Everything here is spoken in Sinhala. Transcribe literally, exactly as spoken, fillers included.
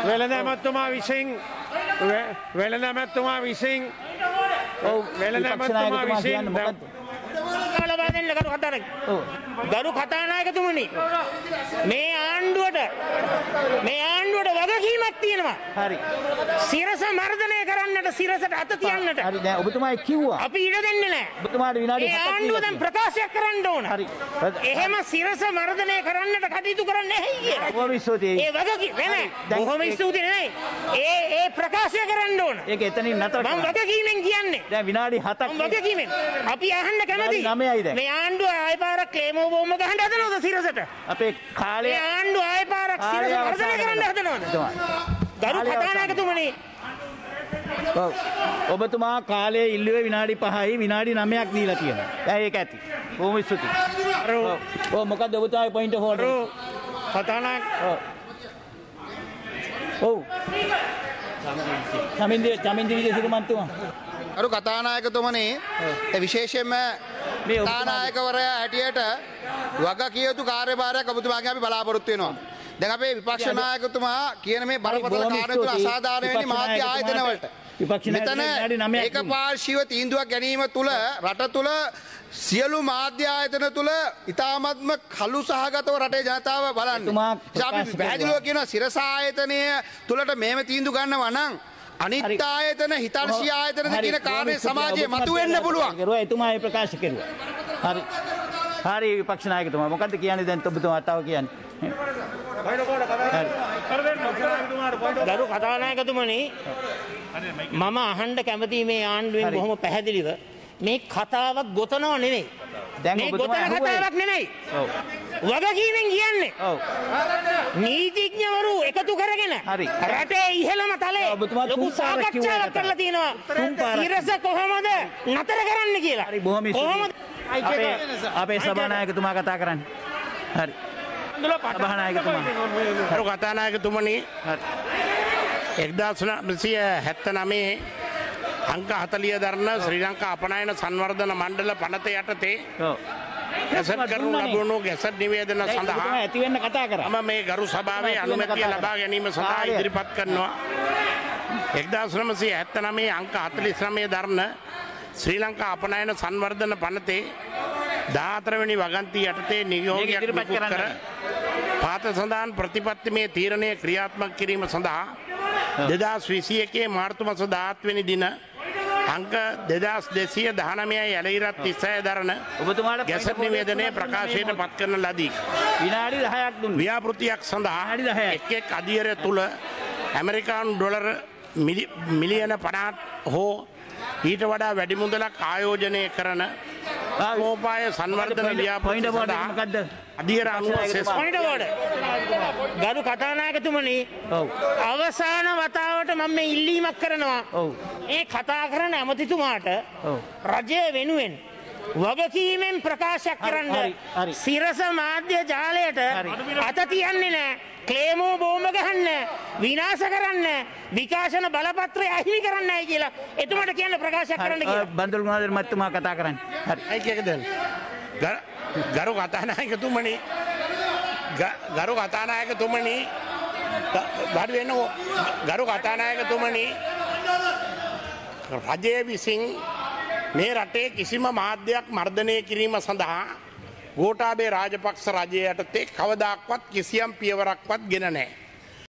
වෙළඳ ඇමතුමා විසින් වෙළඳ ඇමතුමා විසින් ඔව් වෙළඳ ඇමතුමා විසින් ලබා දෙන්න ගරු කතානායක. ඔව්. ගරු කතානායකතුමනි. මේ ආණ්ඩුවට මේ ආණ්ඩුවට වගකීමක් තියෙනවා. හරි. සිරස මර්ධනය කරන්නට සිරසට අත තියන්නට. හරි දැන් ඔබතුමායි කිව්වා. අපි ඉඩ දෙන්නේ නැහැ. ඔබතුමාට විනාඩි හතක්. ඒ ආණ්ඩුව දැන් ප්‍රකාශයක් කරන්න ඕන. හරි. එහෙම සිරස මර්ධනය කරන්නට කටයුතු කරන්නේ නැහැ කියලා. බොහොම ස්තුතියි. ඒ වගකීම නෑ. බොහොම ස්තුතියි නෙවෙයි. ඒ ඒ ප්‍රකාශය කරන්න ඕන. ඒක එතනින් නතර කරන්න. මම වගකීමෙන් කියන්නේ. දැන් විනාඩි හතක්. මම වගකීමෙන්. අපි අහන්න කැමතියි. මේ ආණ්ඩුව ආයෙ පාරක් ක්ලේමෝ බෝම්බ ගහන්න හදනවද සිරසට? අපේ කාලේ මේ ආණ්ඩුව ආයෙ පාරක් සිරස වර්ධනය කරන්න හදනවද? ගරු කතානායකතුමනි. ඔව්. ඔබතුමා කාලයේ ඉල්ලුවේ විනාඩි පහයි විනාඩි නවයක් දීලා තියෙනවා. දැන් ඒක ඇති. බොහොම ස්තුතියි. ඔව් මොකද්ද ඔබතුමාගේ පොයින්ට් ඔෆ් ඕඩර්? කතානායක ඔව්. චමින්දි චමින්දි විජේසිරිමන්තුමා. අරු කතානායකතුමනි විශේෂයෙන්ම කතානායකවරයා හැටියට වගකිය යුතු කාර්යභාරයක් ඔබතුමාගෙන් අපි බලාපොරොත්තු වෙනවා. දැන් අපේ විපක්ෂ නායකතුමා කියන මේ බරපතල කාරණා තුල අසාධාරණ වෙන්නේ මාධ්‍ය ආයතන වලට. මෙතන ඒකපාර්ශ්වීය තීන්දුවක් ගැනීම තුල රට තුල සියලු මාධ්‍ය ආයතන තුල ඉතාමත්ම කළු සහගතව රටේ ජනතාව බලන්නේ. අපි පැහැදිලිව කියනවා සිරස ආයතනය තුලට මේව තීන්දුව ගන්නවා නම් අනිත් ආයතන හිතර්ෂී ආයතනද කියන කාරණේ සමාජයේ මතුවෙන්න පුළුවන්. ඒරුවා එතුමා ඒ ප්‍රකාශ කෙරුවා. හරි. හරි විපක්ෂ නායකතුමා මොකද්ද කියන්නේ දැන් ඔබතුමා තව කියන්නේ? ගරු කතානායකතුමනි මම අහන්න කැමති මේ ආණ්ඩුවෙන් බොහොම පැහැදිලිව මේ කතාවක් ගොතනව නෙවෙයි. මේ ගොතන කතාවක් නෙවෙයි. ඔව්. වගකීමෙන් කියන්නේ. ඔව්. නීතිඥවරු එකතු කරගෙන රටේ ඉහළම තලයේ ලොකු සාකච්ඡාවක් කරලා තිනවා. සිරස කොහොමද නතර කරන්න කියලා. හරි බොහොම කොහොමද අපේ අපේ සභානායකතුමා කතා කරන්නේ. හරි. සභානායකතුමා. ගරු කතානායකතුමනි එක්දාස් නවසිය හැත්තනවයේ අංක හතලිය දරන ශ්‍රී ලංකා අපනයන සංවර්ධන මණ්ඩල පනත යටතේ ගැසට් කරනු ලැබුණු ගැසට් නිවේදන සඳහා ඇති වෙන්න කතා කරා. මම මේ ගරු සභාවේ අනුමැතිය ලබා ගැනීම සඳහා ඉදිරිපත් කරනවා. එක්දාස් නවසිය හැත්තනවයේ අංක හතළිස් නවය දරන ශ්‍රී ලංකා අපනයන සංවර්ධන පනතේ දාහතර වෙනි වගන්ති යටතේ නියෝගයක් නිකුත් කර පාත සඳහන් ප්‍රතිපත්තිමය තීරණය ක්‍රියාත්මක කිරීම සඳහා දෙදහස් විසි එකේ මාර්තු මාස දාහත් වෙනි දින අංක දෙදහස් දෙසිය දහනවයයි ඇලයිරත් තිස්සය දරන ගැසට් නිවේදනය ප්‍රකාශයට පත් කරන ලදී. විනාඩි දහයක් දුන්න. ව්‍යාපෘතියක් සඳහා එක් එක් අධියරය තුල ඇමරිකානු ඩොලර් මිලියන පනහක් හෝ ඊට වඩා වැඩි මුදලක් ආයෝජනය කරන මෝපාය සංවර්ධන ව්‍යාපෘති සඳහා අධියර අනුව සෙස් පොයින්ට් බෝඩ්. ගරු කතානායකතුමනි අවසාන වතාවට මම මේ ඉල්ලීමක් කරනවා. ඒ කතා කරන ඇමතිතුමාට රජය වෙනුවෙන් වගකීමෙන් ප්‍රකාශයක් කරන්න සිරස මාධ්‍ය ජාලයට අත තියන්නේ නැහැ. ක්ලේමෝ බෝම්බ ගහන්න විනාශ කරන්න විකාශන බලපත්‍රය අහිමි කරන්නයි කියලා එතුමාට කියන්න ප්‍රකාශයක් කරන්න කියලා. බන්දුල් ගුණාධර මහත්මයා කතා කරන්නේ. හරි. අයි කියකද? ගරු කතානායකතුමනි ගරු කතානායකතුමනි බඩ වෙන්නකෝ. ගරු කතානායකතුමනි රජය විසින් මේ රටේ කිසිම මාධ්‍යයක් මර්ධනය කිරීම සඳහා ගෝඨාභය රාජපක්ෂ රජය යටතේ කවදාක්වත් කිසියම් පියවරක්වත් ගෙන නැහැ.